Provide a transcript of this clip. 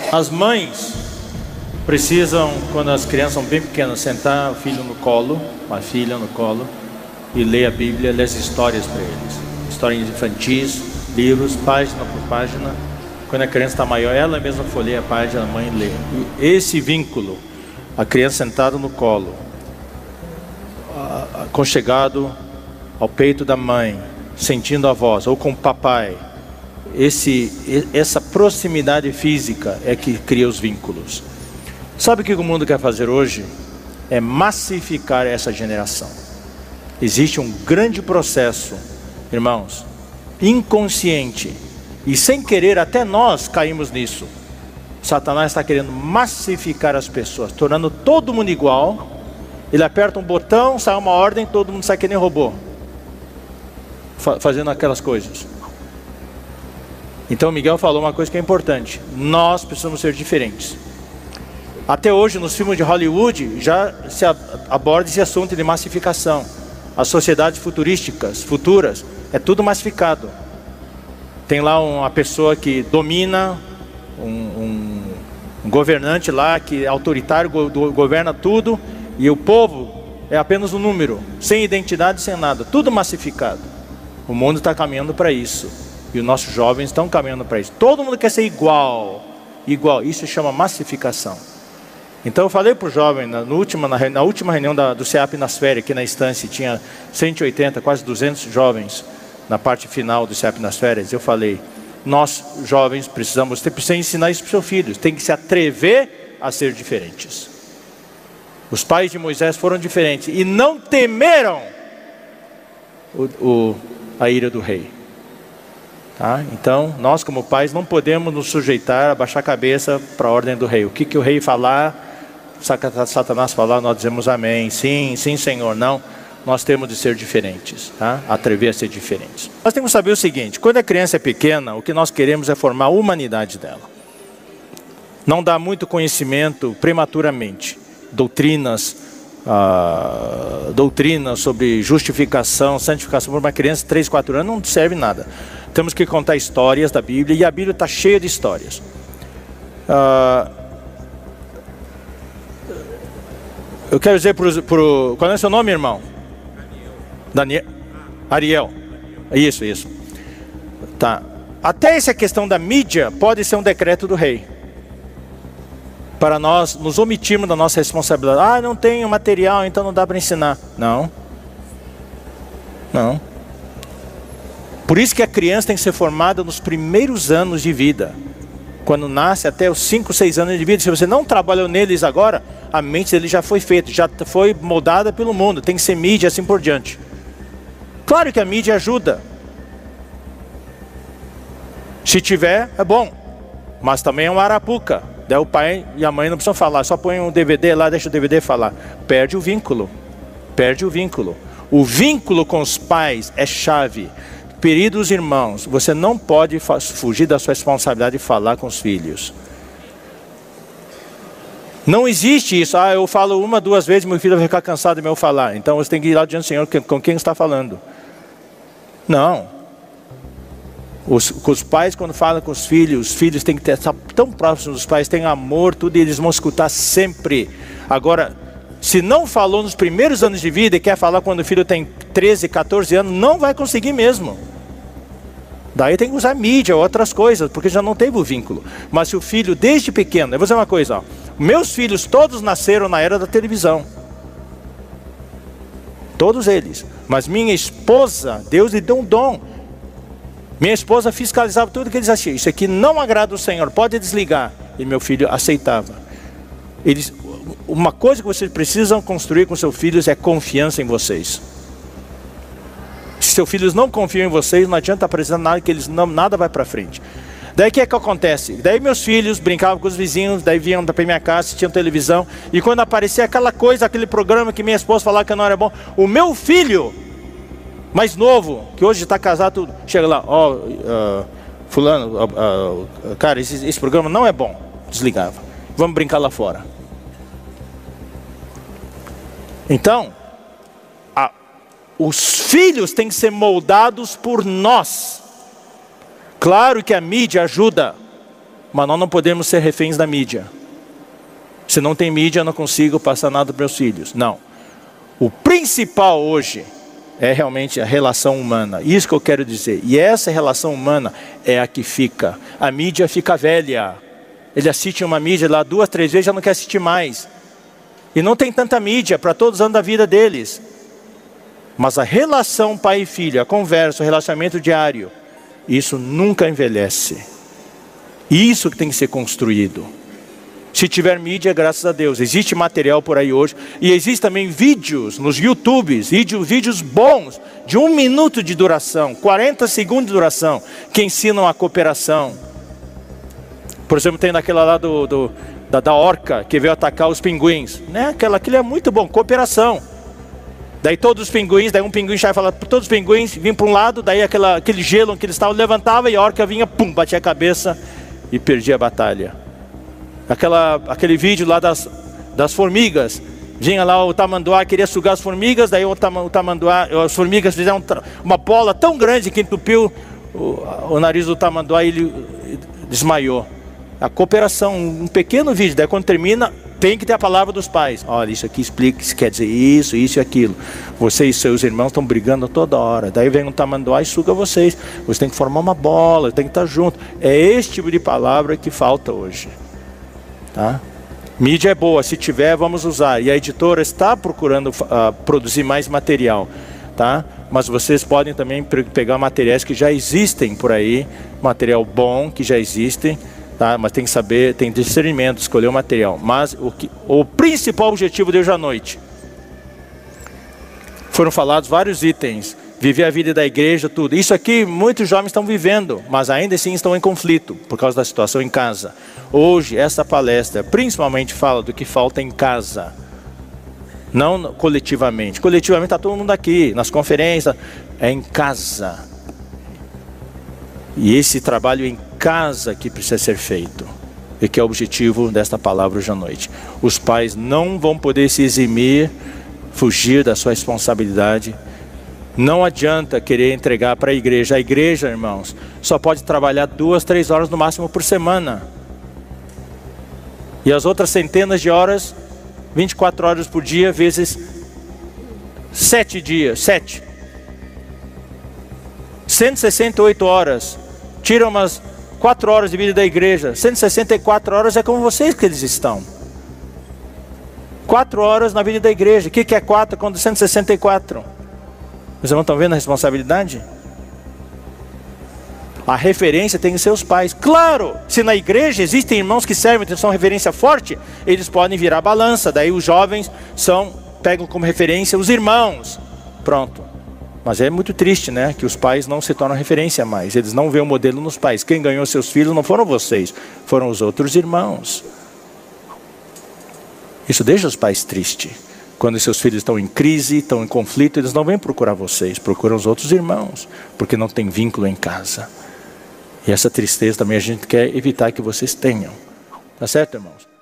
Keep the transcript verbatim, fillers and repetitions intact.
As mães precisam, quando as crianças são bem pequenas, sentar o filho no colo, uma filha no colo, e ler a Bíblia, ler as histórias para eles. Histórias infantis, livros, página por página. Quando a criança está maior, ela mesma folheia a página, a mãe lê. E esse vínculo, a criança sentada no colo, aconchegado ao peito da mãe, sentindo a voz, ou com o papai, esse, essa proximidade física é que cria os vínculos. Sabe o que o mundo quer fazer hoje? É massificar essa geração. Existe um grande processo, irmãos, inconsciente, e sem querer até nós caímos nisso. Satanás está querendo massificar as pessoas, tornando todo mundo igual. Ele aperta um botão, sai uma ordem, todo mundo sai que nem robô, fazendo aquelas coisas. Então Miguel falou uma coisa que é importante: nós precisamos ser diferentes. Até hoje nos filmes de Hollywood já se aborda esse assunto de massificação. As sociedades futurísticas, futuras, é tudo massificado. Tem lá uma pessoa que domina, um, um, um governante lá que é autoritário, go, governa tudo, e o povo é apenas um número, sem identidade, sem nada, tudo massificado. O mundo está caminhando para isso, e os nossos jovens estão caminhando para isso. Todo mundo quer ser igual, igual, isso se chama massificação. Então eu falei para o jovem, na, no última, na, na última reunião da, do C E A P nas férias, aqui na Estância, tinha cento e oitenta, quase duzentos jovens, na parte final do C E A P nas férias. Eu falei, nós jovens precisamos, você precisa ensinar isso para os seus filhos, tem que se atrever a ser diferentes. Os pais de Moisés foram diferentes e não temeram o, o, a ira do rei. Tá? Então, nós como pais não podemos nos sujeitar, abaixar a cabeça para a ordem do rei. O que, que o rei falar, Satanás falar, nós dizemos amém. Sim, sim Senhor, não. Nós temos de ser diferentes, tá? Atrever a ser diferentes. Nós temos que saber o seguinte: quando a criança é pequena, o que nós queremos é formar a humanidade dela. Não dá muito conhecimento prematuramente. Doutrinas, ah, doutrinas sobre justificação, santificação para uma criança de três, quatro anos não serve nada. Temos que contar histórias da Bíblia, e a Bíblia está cheia de histórias. Ah, eu quero dizer para o... Qual é o seu nome, irmão? Daniel. Ariel. Isso, isso. Tá. Até essa questão da mídia pode ser um decreto do rei, para nós nos omitirmos da nossa responsabilidade. Ah, não tenho material, então não dá para ensinar. Não. Não. Por isso que a criança tem que ser formada nos primeiros anos de vida. Quando nasce, até os cinco, seis anos de vida. Se você não trabalhou neles agora, a mente dele já foi feita, já foi moldada pelo mundo. Tem que ser mídia, assim por diante. Claro que a mídia ajuda. Se tiver, é bom. Mas também é uma arapuca. Daí o pai e a mãe não precisam falar, só põe um D V D lá, deixa o D V D falar. Perde o vínculo. Perde o vínculo. O vínculo com os pais é chave. Queridos irmãos, você não pode fugir da sua responsabilidade de falar com os filhos. Não existe isso. Ah, eu falo uma, duas vezes, meu filho vai ficar cansado de me falar. Então você tem que ir lá diante do Senhor com quem está falando. Não. Os, os pais, quando falam com os filhos, os filhos têm que ter, estar tão próximos dos pais, têm amor, tudo, e eles vão escutar sempre. Agora, se não falou nos primeiros anos de vida e quer falar quando o filho tem treze, quatorze anos, não vai conseguir mesmo. Daí tem que usar mídia, outras coisas, porque já não teve o vínculo. Mas se o filho, desde pequeno, eu vou dizer uma coisa, ó, meus filhos todos nasceram na era da televisão. Todos eles. Mas minha esposa, Deus lhe deu um dom. Minha esposa fiscalizava tudo que eles achavam. Isso aqui não agrada o Senhor, pode desligar. E meu filho aceitava. Eles, uma coisa que vocês precisam construir com seus filhos é confiança em vocês. Se seus filhos não confiam em vocês, não adianta apresentar nada, que eles não, nada vai para frente. Daí o que é que acontece? Daí meus filhos brincavam com os vizinhos, daí vinham para minha casa, assistiam televisão, e quando aparecia aquela coisa, aquele programa que minha esposa falava que não era bom, o meu filho mais novo, que hoje está casado, tudo, chega lá, ó, oh, uh, fulano, uh, uh, cara, esse, esse programa não é bom. Desligava. Vamos brincar lá fora. Então, a, os filhos têm que ser moldados por nós. Claro que a mídia ajuda. mas nós não podemos ser reféns da mídia. Se não tem mídia, eu não consigo passar nada para meus filhos. Não. O principal hoje é realmente a relação humana. Isso que eu quero dizer. E essa relação humana é a que fica. A mídia fica velha. Ele assiste uma mídia lá duas, três vezes, já não quer assistir mais. E não tem tanta mídia para todos os anos da vida deles. Mas a relação pai e filho, a conversa, o relacionamento diário, isso nunca envelhece. Isso que tem que ser construído. Se tiver mídia, graças a Deus, existe material por aí hoje. E existe também vídeos nos YouTubes, vídeos, vídeos bons, de um minuto de duração, quarenta segundos de duração, que ensinam a cooperação. Por exemplo, tem daquela lá do, do, da, da orca, que veio atacar os pinguins. Né? Aquela, aquilo é muito bom, cooperação. Daí todos os pinguins, daí um pinguim já fala, todos os pinguins vinham para um lado, daí aquela, aquele gelo que eles estavam, levantava e a orca vinha, pum, batia a cabeça e perdia a batalha. Aquela, aquele vídeo lá das, das formigas, vinha lá o tamanduá, queria sugar as formigas, daí o, tam, o tamanduá, as formigas fizeram uma bola tão grande que entupiu o, o nariz do tamanduá e ele desmaiou. A cooperação, um pequeno vídeo, daí quando termina, tem que ter a palavra dos pais. Olha, isso aqui explica, isso quer dizer isso, isso e aquilo. Vocês e seus irmãos estão brigando toda hora. Daí vem um tamanduá e suga vocês. Vocês têm que formar uma bola, tem que estar junto. É esse tipo de palavra que falta hoje. Tá? Mídia é boa, se tiver, vamos usar. E a editora está procurando uh, produzir mais material. Tá? Mas vocês podem também pegar materiais que já existem por aí. Material bom que já existem. Tá? Mas tem que saber, tem discernimento, escolher o material. Mas o, que, o principal objetivo de hoje à noite, foram falados vários itens, viver a vida da igreja, tudo. Isso aqui muitos jovens estão vivendo, mas ainda assim estão em conflito, por causa da situação em casa. Hoje, essa palestra principalmente fala do que falta em casa, não coletivamente. Coletivamente está todo mundo aqui, nas conferências, é em casa. E esse trabalho em casa que precisa ser feito, e que é o objetivo desta palavra hoje à noite. Os pais não vão poder se eximir, fugir da sua responsabilidade. Não adianta querer entregar para a igreja. A igreja, irmãos, só pode trabalhar duas, três horas no máximo por semana. E as outras centenas de horas, vinte e quatro horas por dia, vezes sete dias, sete. cento e sessenta e oito horas. Tira umas quatro horas de vida da igreja. cento e sessenta e quatro horas é como vocês que eles estão. quatro horas na vida da igreja. O que é quatro quando cento e sessenta e quatro? Vocês não estão vendo a responsabilidade? A referência tem que ser os pais. Claro, se na igreja existem irmãos que servem, que são referência forte, eles podem virar balança. Daí os jovens são, pegam como referência os irmãos. Pronto. Mas é muito triste, né? Que os pais não se tornam referência mais. Eles não veem o modelo nos pais. Quem ganhou seus filhos não foram vocês, foram os outros irmãos. Isso deixa os pais tristes. Quando seus filhos estão em crise, estão em conflito, eles não vêm procurar vocês, procuram os outros irmãos, porque não tem vínculo em casa. E essa tristeza também a gente quer evitar que vocês tenham. Tá certo, irmãos?